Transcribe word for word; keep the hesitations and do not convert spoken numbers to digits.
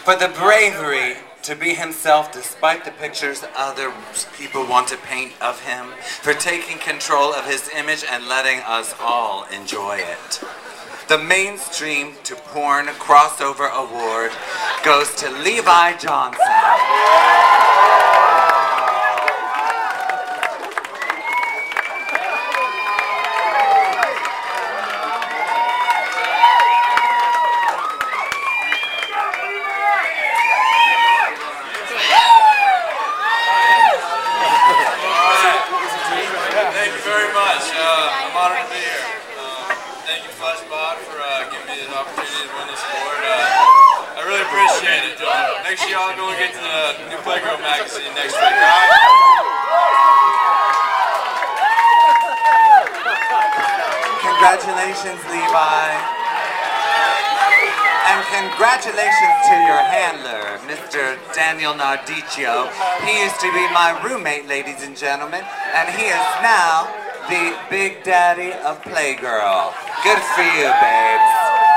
for the bravery to be himself despite the pictures other people want to paint of him, for taking control of his image and letting us all enjoy it. The mainstream to porn crossover award goes to Levi Johnston. Thank you very much. Uh, I'm honored to be here. Uh, thank you, Fleshbot, for uh, giving me this opportunity to win this award. Uh, I really appreciate it. Uh, make sure y'all go and get to the new Playgirl magazine next week, alright? Congratulations, Levi. And congratulations to your handler, Mister Daniel Nardicchio. He used to be my roommate, ladies and gentlemen, and he is now the big daddy of Playgirl. Good for you, babes.